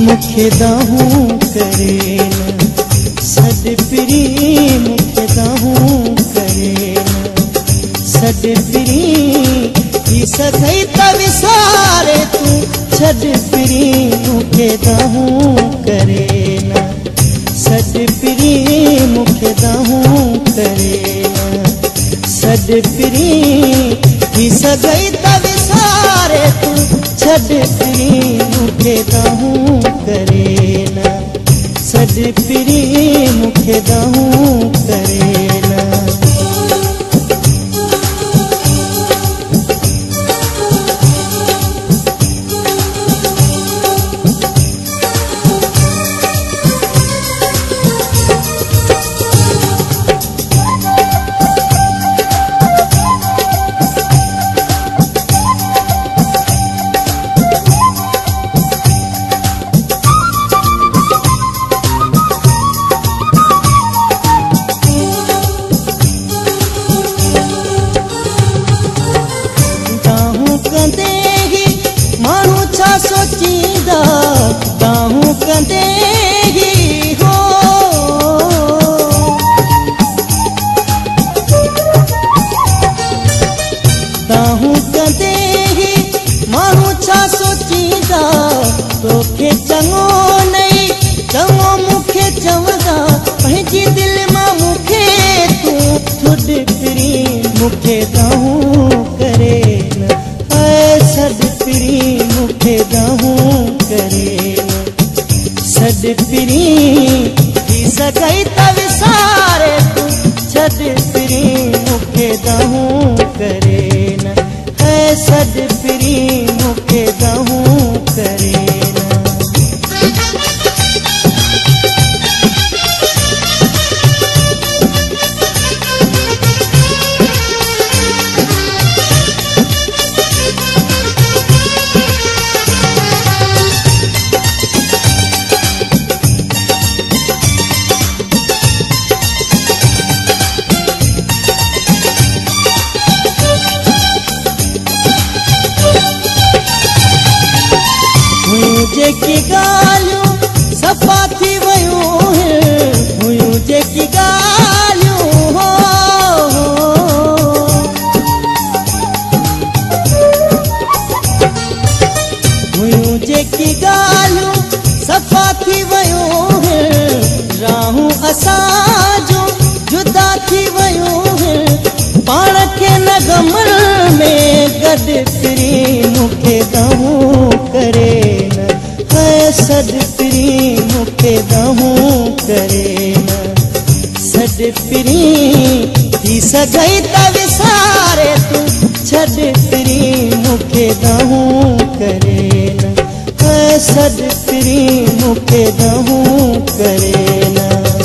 मुखे दाहूं करे न सॾ पिरी मुखे दाहूं करे न सॾ पिरी थी सघई त विसारे तूं छॾ पिरी मुखे दाहूं करे न सॾ पिरी मुखे दाहूं करे न सॾ पिरी थी सघई त विसारे तूं छॾ पिरी मुखे दाहूं करे न सॾ पिरी मुखे दाहूं करे न सोचींदा दाहूं कंदे ही हो दाहूं कंदे ही माण्हू छा सोचींदा तोखे चङो नहीं चङो मूंखे चवंदा पंहिंजी दिलि मां मूंखे तूं छुॾ फिरी मूंखे दाहूं करे न सॾ पिरी मुखे दाहूं करे न सॾ पिरी थी सघई त विसारे तूं छॾ पिरी मुखे दाहूं करे न सॾ पिरी मुखे दाहूं करे न जेकी ॻाल्हियूं सफ़ा थी वयूं हुयूं जेकी ॻाल्हियूं हुयूं जेकी ॻाल्हियूं सफ़ा थी वयूं राहूं असां जूं जुदा थी वयूं पाण खे न गमन में गॾु फिरी मूंखे दाहूं करे न सॾ पिरी मुखे दाहूं करे न सॾ पिरी थी सघई त विसारे तूं छॾ पिरी मुखे दाहूं करे न सॾ पिरी मुखे दाहूं करे न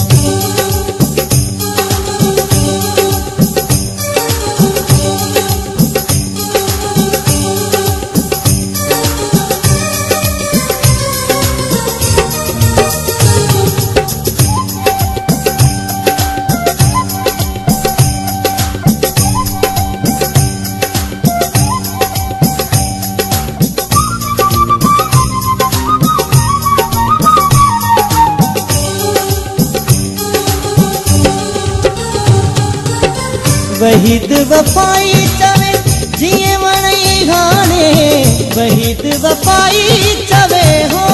वहीद वफ़ाई चवे जीअं वणई हाणे वहीद वफ़ाई चवे हो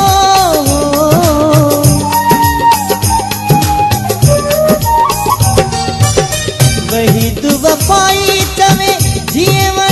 वहीद वफ़ाई चवे जीअं